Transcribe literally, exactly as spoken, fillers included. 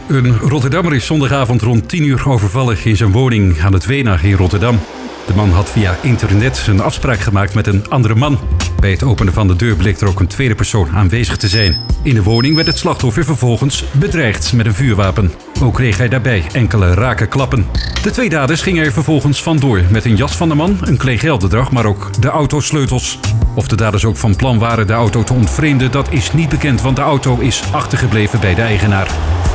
Een Rotterdammer is zondagavond rond tien uur overvallen in zijn woning aan het Weena in Rotterdam. De man had via internet een afspraak gemaakt met een andere man. Bij het openen van de deur bleek er ook een tweede persoon aanwezig te zijn. In de woning werd het slachtoffer vervolgens bedreigd met een vuurwapen. Ook kreeg hij daarbij enkele rake klappen. De twee daders gingen er vervolgens vandoor met een jas van de man, een kleedgeldbedrag, maar ook de autosleutels. Of de daders ook van plan waren de auto te ontvreemden, dat is niet bekend, want de auto is achtergebleven bij de eigenaar.